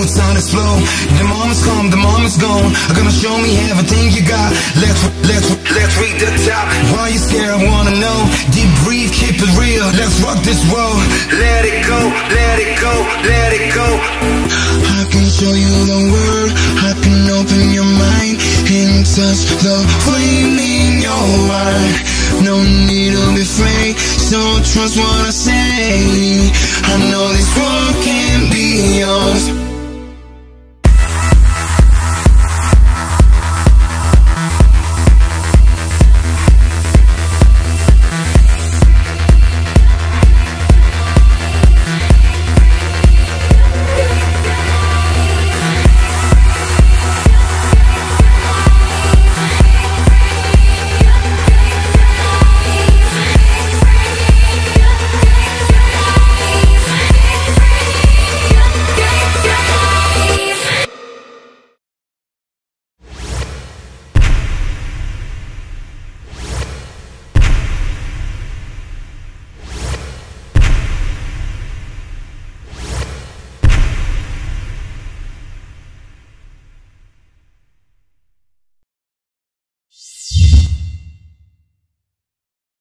moments on this flow. The moment's come, the moment's gone. Are gonna show me everything you got. Let's read the top. Why you scared? I wanna know. Deep breathe, keep it real. Let's rock this world. Let it go, let it go, let it go. I can show you the world. I can open your mind and touch the flame in your heart. No need to be afraid, so trust what I say. I know